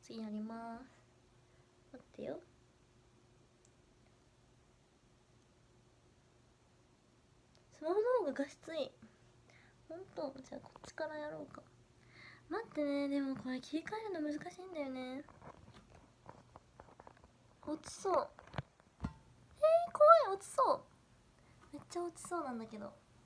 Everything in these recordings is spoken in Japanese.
次やります。待ってよ。スマホの方が画質いい。ほんと？じゃあこっちからやろうか。待ってね、でもこれ切り替えるの難しいんだよね。落ちそう。怖い、落ちそう。めっちゃ落ちそうなんだけど。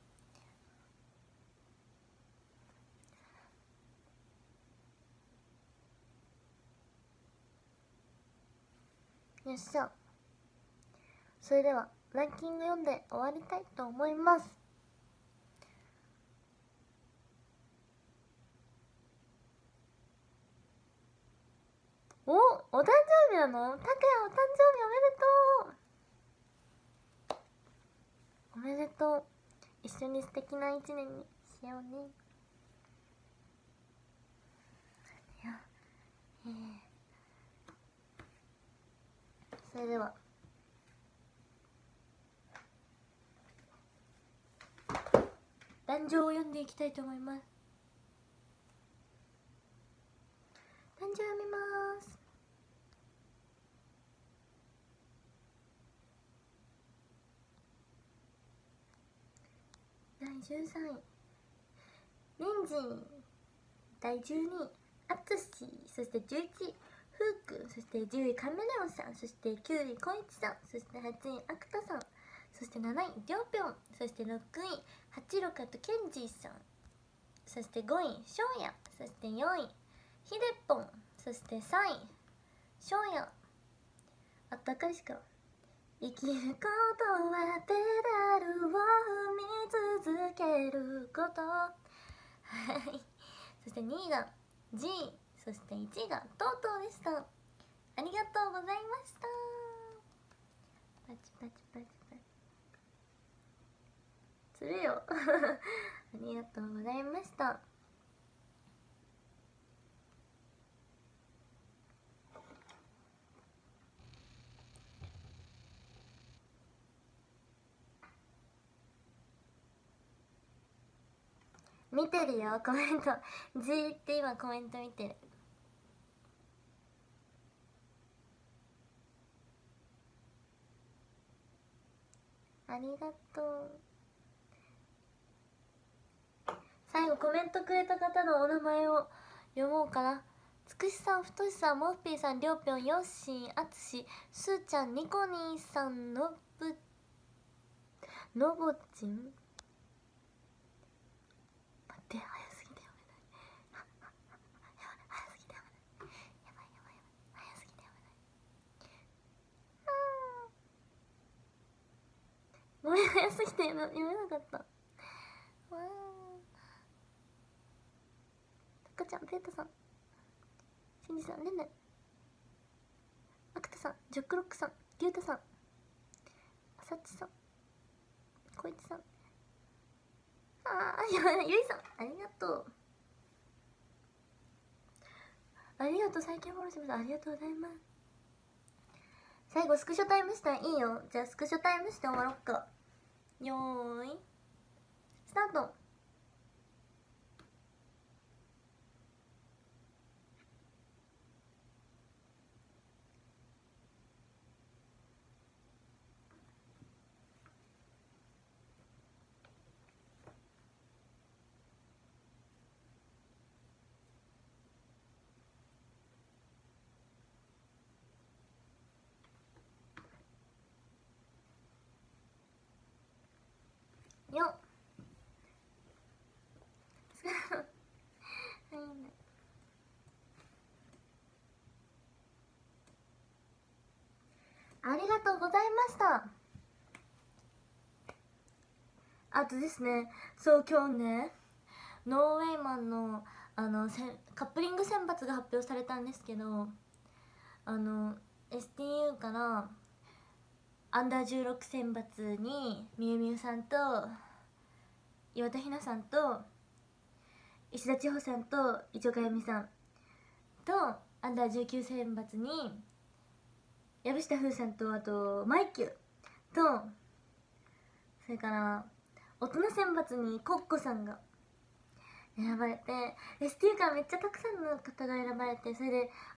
よっしゃ。それではランキング読んで終わりたいと思います。お誕生日なの？たくやお誕生日おめでとう。おめでとう。一緒に素敵な一年にしようね。いや、それでは壇上を読んでいきたいと思います。壇上読みます。第13位レンジン、第12位アツシ、そして11位フーク、そして10位カメレオンさん、そして9位コイチさん、そして8位アクタさん、そして7位りょうぴょん、そして6位八六とケンジーさん、そして5位ショウヤ、そして4位ヒデポン、そして3位ショウヤ。あったかいしか。生きることはペダルを踏み続けること。はいそして2位が G、 そして1位がトウトウでした。ありがとうございました。パチパチパチパチするよありがとうございました。見てるよコメントじーって今コメント見てる。ありがとう。最後コメントくれた方のお名前を読もうかな。つくしさん、ふとしさん、モッピーさん、りょうぴょん、よっしー、あつし、すーちゃん、ニコニーさん、のぼちん。待って、早すぎて読めない早すぎて読めない。やばい早すぎて読めない。ごめん、早すぎて読めなかった。わー。たかちゃん、ペータさん、しんじさん、ねんねん、アクタさん、ジョックロックさん、リュウタさん、あさっちさん、こいちさん、やばい、ゆいさん、ありがとう。ありがとう、最近フォローしました。ありがとうございます。最後スクショタイムしたらいいよ。じゃあスクショタイムして終わろっか。よーいスタート。よっありがとうございました。あとですね、そう今日ねノーウェイマンのカップリング選抜が発表されたんですけど、STU からアンダー16選抜にみゆみゆさんと岩田ひなさんと石田千穂さんと市岡由美さんと、アンダー19選抜に藪下風さんと、あとマイキュと、それから大人選抜にコッコさんが選ばれて、STU からめっちゃたくさんの方が選ばれて、それで